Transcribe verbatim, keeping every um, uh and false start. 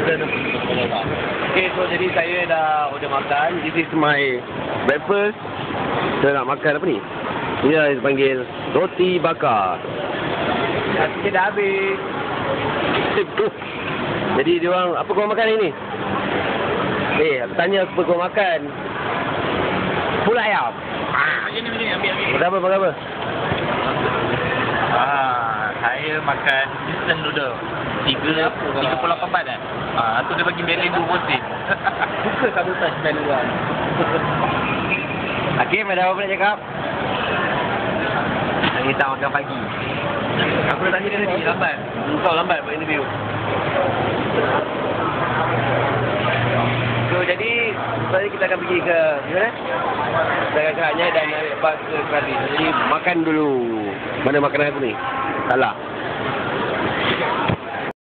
Okay, so jadi saya dah order makan. This is my breakfast. Saya nak makan apa ni? Dia panggil roti bakar. Nasi dah habis. Jadi dia orang, apa kau makan ini? Eh, aku tanya apa kau makan? Pula ayam. Ah, ini ni ambil ambil. Berapa berapa? Ah, saya makan instant noodle. Tiga tiga puluh lapan baht eh. Ah, tu dia bagi beleng dua porsi. Suka sabutan spend orang. Hakim, ada apa nak cakap? Saya tak makan pagi. Aku dah tanya dia tadi, lambat. Kau lambat buat interview. So, jadi, sebenarnya kita akan pergi ke, di mana? Kita akan ke Anyai dan lepas ke Krabi. Jadi, makan dulu. Mana makanan aku ni? Salah.